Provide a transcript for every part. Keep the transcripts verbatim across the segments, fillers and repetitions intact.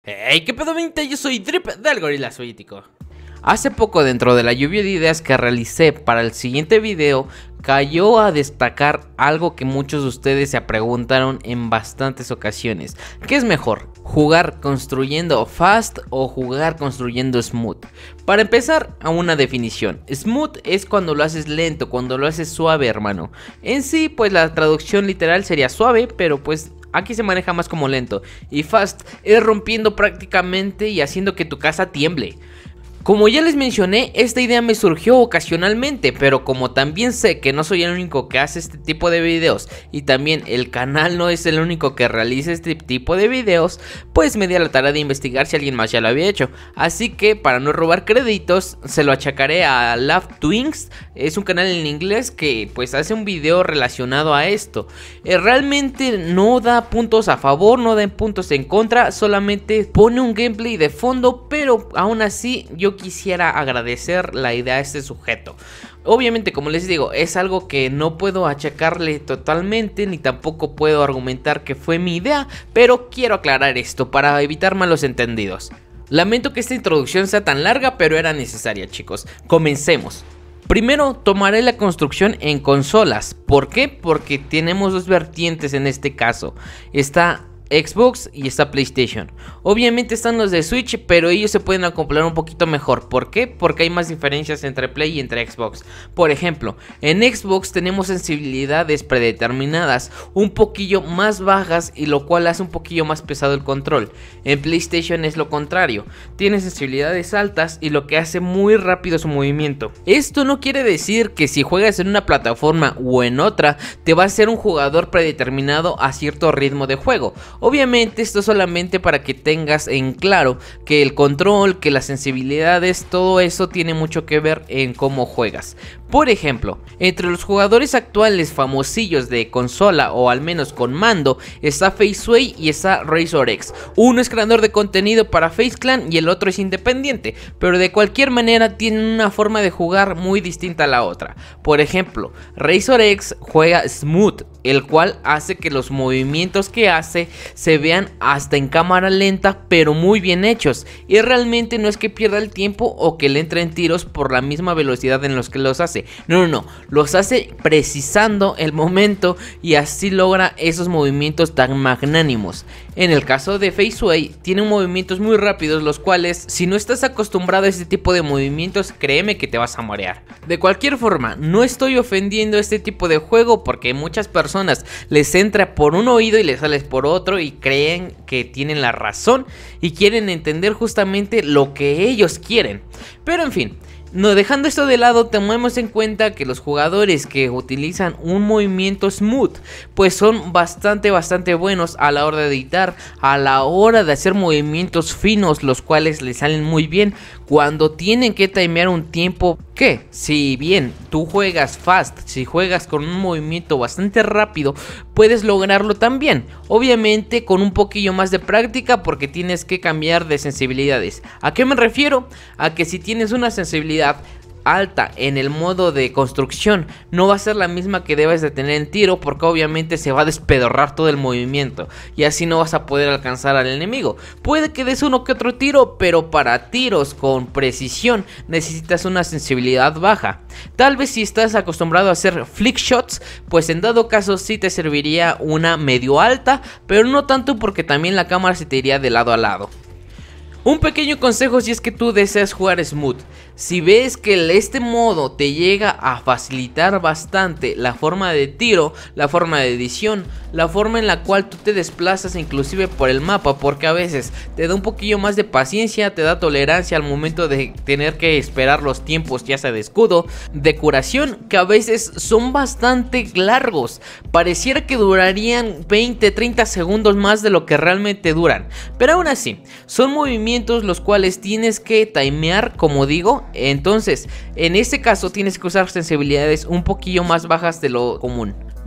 Hey, ¿qué pedo, gente? Yo soy Drip del Gorila Suítico. Hace poco, dentro de la lluvia de ideas que realicé para el siguiente video, cayó a destacar algo que muchos de ustedes se preguntaron en bastantes ocasiones. ¿Qué es mejor? ¿Jugar construyendo fast o jugar construyendo smooth? Para empezar, a una definición. Smooth es cuando lo haces lento, cuando lo haces suave, hermano. En sí, pues la traducción literal sería suave, pero pues aquí se maneja más como lento. Y fast es rompiendo prácticamente y haciendo que tu casa tiemble. Como ya les mencioné, esta idea me surgió ocasionalmente, pero como también sé que no soy el único que hace este tipo de videos y también el canal no es el único que realiza este tipo de videos, pues me di a la tarea de investigar si alguien más ya lo había hecho. Así que para no robar créditos, se lo achacaré a Love Twins. Es un canal en inglés que pues hace un video relacionado a esto. eh, Realmente no da puntos a favor, no da puntos en contra, solamente pone un gameplay de fondo, pero aún así yo quisiera agradecer la idea a este sujeto. Obviamente, como les digo, es algo que no puedo achacarle totalmente, ni tampoco puedo argumentar que fue mi idea, pero quiero aclarar esto para evitar malos entendidos. Lamento que esta introducción sea tan larga, pero era necesaria, chicos. Comencemos. Primero tomaré la construcción en consolas. ¿Por qué? Porque tenemos dos vertientes en este caso. Está Xbox y está PlayStation. Obviamente están los de Switch, pero ellos se pueden acoplar un poquito mejor. ¿Por qué? Porque hay más diferencias entre Play y entre Xbox. Por ejemplo, en Xbox tenemos sensibilidades predeterminadas un poquillo más bajas, y lo cual hace un poquillo más pesado el control. En PlayStation es lo contrario, tiene sensibilidades altas y lo que hace muy rápido su movimiento. Esto no quiere decir que si juegas en una plataforma o en otra te va a ser un jugador predeterminado a cierto ritmo de juego. Obviamente esto solamente para que tengas en claro que el control, que las sensibilidades, todo eso tiene mucho que ver en cómo juegas. Por ejemplo, entre los jugadores actuales famosillos de consola, o al menos con mando, está FaceSway y está RazorX. Uno es creador de contenido para FaceClan y el otro es independiente, pero de cualquier manera tienen una forma de jugar muy distinta a la otra. Por ejemplo, RazorX juega smooth, el cual hace que los movimientos que hace se vean hasta en cámara lenta, pero muy bien hechos, y realmente no es que pierda el tiempo o que le entren tiros por la misma velocidad en los que los hace. No, no, no, los hace precisando el momento y así logra esos movimientos tan magnánimos. En el caso de FaceSway, tiene movimientos muy rápidos, los cuales, si no estás acostumbrado a este tipo de movimientos, créeme que te vas a marear. De cualquier forma, no estoy ofendiendo este tipo de juego, porque muchas personas les entra por un oído y les sale por otro y creen que tienen la razón y quieren entender justamente lo que ellos quieren. Pero en fin, no, dejando esto de lado, tomemos en cuenta que los jugadores que utilizan un movimiento smooth pues son bastante bastante buenos a la hora de editar, a la hora de hacer movimientos finos, los cuales les salen muy bien cuando tienen que timear un tiempo que, si bien tú juegas fast, si juegas con un movimiento bastante rápido, puedes lograrlo también. Obviamente con un poquillo más de práctica, porque tienes que cambiar de sensibilidades. ¿A qué me refiero? A que si tienes una sensibilidad alta en el modo de construcción, no va a ser la misma que debes de tener en tiro, porque obviamente se va a despedorrar todo el movimiento y así no vas a poder alcanzar al enemigo. Puede que des uno que otro tiro, pero para tiros con precisión necesitas una sensibilidad baja. Tal vez si estás acostumbrado a hacer flick shots, pues en dado caso sí te serviría una medio alta, pero no tanto, porque también la cámara se te iría de lado a lado. Un pequeño consejo si es que tú deseas jugar smooth: si ves que este modo te llega a facilitar bastante la forma de tiro, la forma de edición, la forma en la cual tú te desplazas inclusive por el mapa, porque a veces te da un poquillo más de paciencia, te da tolerancia al momento de tener que esperar los tiempos, ya sea de escudo, de curación, que a veces son bastante largos, pareciera que durarían veinte, treinta segundos más de lo que realmente duran, pero aún así son movimientos los cuales tienes que timear, como digo. Entonces en este caso tienes que usar sensibilidades un poquillo más bajas de lo común.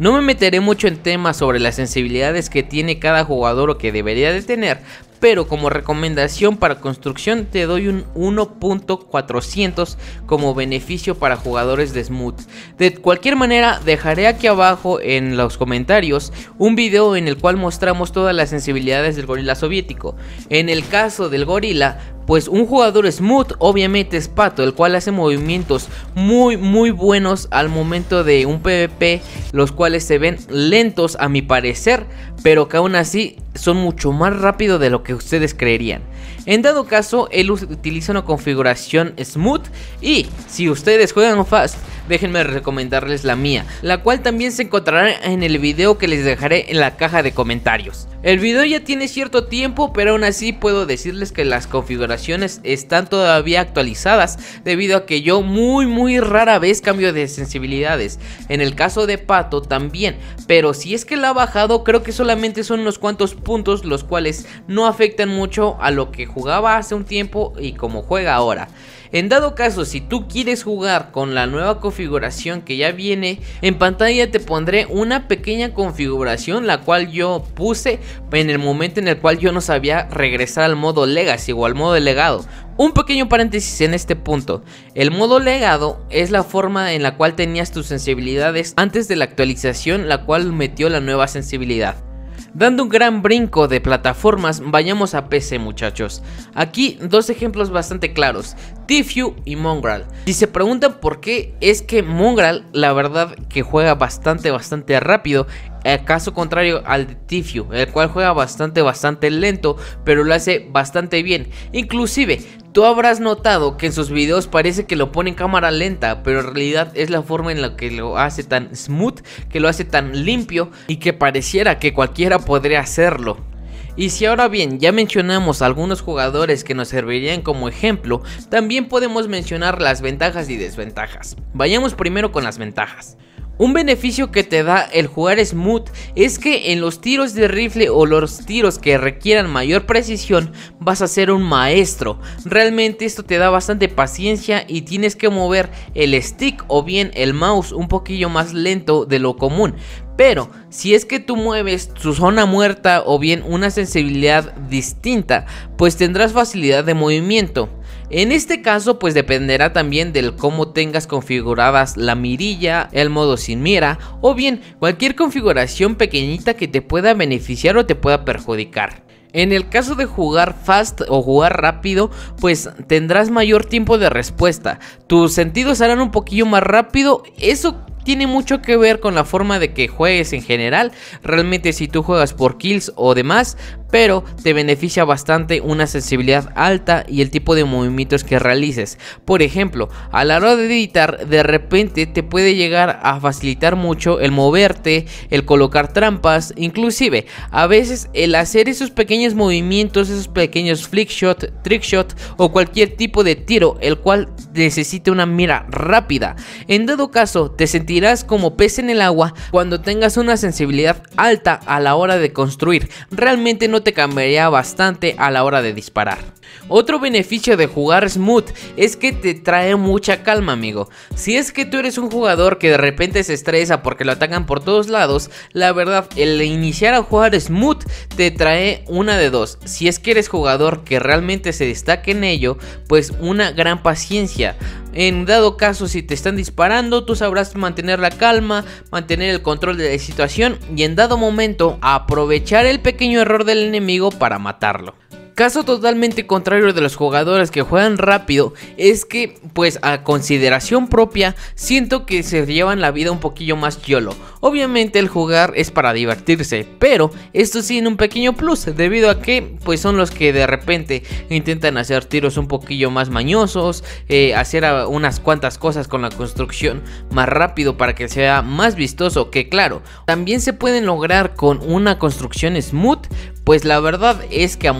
No me meteré mucho en temas sobre las sensibilidades que tiene cada jugador o que debería de tener, pero como recomendación para construcción te doy un uno punto cuatrocientos como beneficio para jugadores de Smooth. De cualquier manera, dejaré aquí abajo en los comentarios un video en el cual mostramos todas las sensibilidades del gorila soviético. En el caso del gorila, pues un jugador Smooth obviamente es Pato, el cual hace movimientos muy muy buenos al momento de un PvP, los cuales se ven lentos a mi parecer, pero que aún así son mucho más rápido de lo que ustedes creerían. En dado caso, él utiliza una configuración Smooth, y si ustedes juegan Fast, déjenme recomendarles la mía, la cual también se encontrará en el video que les dejaré en la caja de comentarios. El video ya tiene cierto tiempo, pero aún así puedo decirles que las configuraciones están todavía actualizadas, debido a que yo muy muy rara vez cambio de sensibilidades. En el caso de Pato también, pero si es que la ha bajado, creo que solamente son unos cuantos puntos, los cuales no afectan mucho a lo que jugaba hace un tiempo y como juega ahora. En dado caso, si tú quieres jugar con la nueva configuración que ya viene, en pantalla te pondré una pequeña configuración, la cual yo puse en el momento en el cual yo no sabía regresar al modo Legacy o al modo de legado. Un pequeño paréntesis en este punto: el modo legado es la forma en la cual tenías tus sensibilidades antes de la actualización, la cual metió la nueva sensibilidad. Dando un gran brinco de plataformas, vayamos a P C, muchachos. Aquí dos ejemplos bastante claros: Tfue y Mongraal. Si se preguntan por qué, es que Mongraal la verdad que juega bastante bastante rápido, a caso contrario al de Tfue, el cual juega bastante bastante lento, pero lo hace bastante bien. Inclusive tú habrás notado que en sus videos parece que lo pone en cámara lenta, pero en realidad es la forma en la que lo hace tan smooth, que lo hace tan limpio y que pareciera que cualquiera podría hacerlo. Y si ahora bien ya mencionamos algunos jugadores que nos servirían como ejemplo, también podemos mencionar las ventajas y desventajas. Vayamos primero con las ventajas. Un beneficio que te da el jugar Smooth es que en los tiros de rifle o los tiros que requieran mayor precisión vas a ser un maestro. Realmente esto te da bastante paciencia y tienes que mover el stick o bien el mouse un poquillo más lento de lo común. Pero si es que tú mueves tu zona muerta o bien una sensibilidad distinta, pues tendrás facilidad de movimiento. En este caso pues dependerá también del cómo tengas configuradas la mirilla, el modo sin mira o bien cualquier configuración pequeñita que te pueda beneficiar o te pueda perjudicar. En el caso de jugar fast o jugar rápido, pues tendrás mayor tiempo de respuesta, tus sentidos harán un poquillo más rápido. Eso tiene mucho que ver con la forma de que juegues en general, realmente si tú juegas por kills o demás, pero te beneficia bastante una sensibilidad alta y el tipo de movimientos que realices. Por ejemplo, a la hora de editar, de repente te puede llegar a facilitar mucho el moverte, el colocar trampas, inclusive a veces el hacer esos pequeños movimientos, esos pequeños flick shot, trick shot o cualquier tipo de tiro, el cual necesita una mira rápida. En dado caso, te sentirás como pez en el agua cuando tengas una sensibilidad alta a la hora de construir. Realmente no te cambiaría bastante a la hora de disparar. Otro beneficio de jugar Smooth es que te trae mucha calma, amigo. Si es que tú eres un jugador que de repente se estresa porque lo atacan por todos lados, la verdad, el iniciar a jugar Smooth te trae una de dos. Si es que eres jugador que realmente se destaque en ello, pues una gran paciencia. En dado caso, si te están disparando, tú sabrás mantener la calma, mantener el control de la situación y en dado momento aprovechar el pequeño error del enemigo para matarlo. Caso totalmente contrario de los jugadores que juegan rápido es que, pues a consideración propia, siento que se llevan la vida un poquillo más YOLO. Obviamente el jugar es para divertirse, pero esto sí tiene un pequeño plus, debido a que pues son los que de repente intentan hacer tiros un poquillo más mañosos, eh, hacer unas cuantas cosas con la construcción más rápido para que sea más vistoso, que claro, también se pueden lograr con una construcción smooth. Pues la verdad es que a muchas más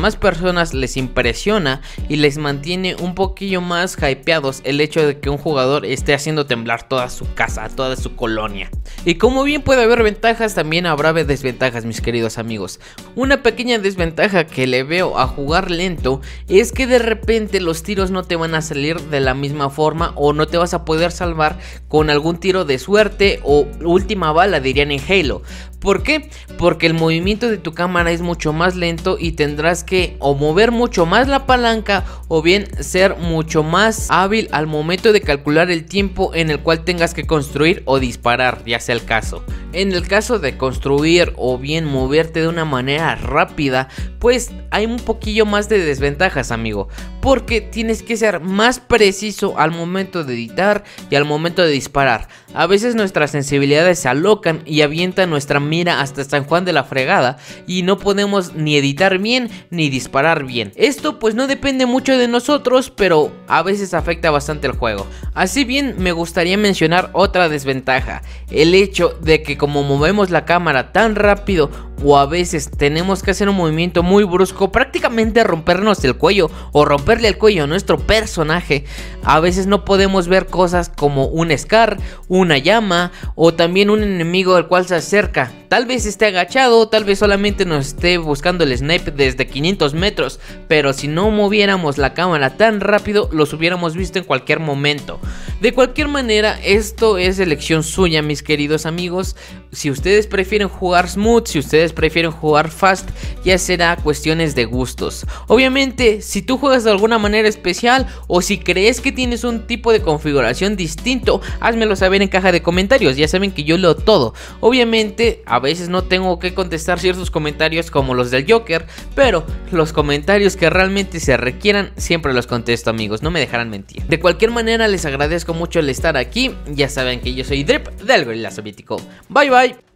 demás personas les impresiona y les mantiene un poquillo más hypeados el hecho de que un jugador esté haciendo temblar toda su casa, toda su colonia. Y como bien puede haber ventajas, también habrá desventajas, mis queridos amigos. Una pequeña desventaja que le veo a jugar lento es que de repente los tiros no te van a salir de la misma forma, o no te vas a poder salvar con algún tiro de suerte o última bala, dirían en Halo. ¿Por qué? Porque el movimiento de tu cámara es mucho más lento y tendrás que o mover mucho más la palanca o bien ser mucho más hábil al momento de calcular el tiempo en el cual tengas que construir o disparar, ya sea el caso. En el caso de construir o bien moverte de una manera rápida, pues hay un poquillo más de desventajas, amigo, porque tienes que ser más preciso al momento de editar y al momento de disparar. A veces nuestras sensibilidades se alocan y avientan nuestra mira hasta San Juan de la fregada y no podemos ni editar bien ni disparar bien. Esto pues no depende mucho de nosotros, pero a veces afecta bastante el juego. Así bien, me gustaría mencionar otra desventaja: el hecho de que como movemos la cámara tan rápido, o a veces tenemos que hacer un movimiento muy brusco, prácticamente rompernos el cuello o romperle el cuello a nuestro personaje, a veces no podemos ver cosas como un Scar, una llama o también un enemigo al cual se acerca. Tal vez esté agachado, tal vez solamente nos esté buscando el snipe desde quinientos metros, pero si no moviéramos la cámara tan rápido, los hubiéramos visto en cualquier momento. De cualquier manera, esto es elección suya, mis queridos amigos. Si ustedes prefieren jugar smooth, si ustedes prefieren jugar fast, ya será cuestiones de gustos. Obviamente, si tú juegas de alguna manera especial o si crees que tienes un tipo de configuración distinto, házmelo saber en caja de comentarios. Ya saben que yo leo todo. Obviamente, a veces no tengo que contestar ciertos comentarios como los del Joker, pero los comentarios que realmente se requieran siempre los contesto, amigos, no me dejarán mentir. De cualquier manera, les agradezco mucho el estar aquí. Ya saben que yo soy Drip del Gorila Soviético. Bye bye.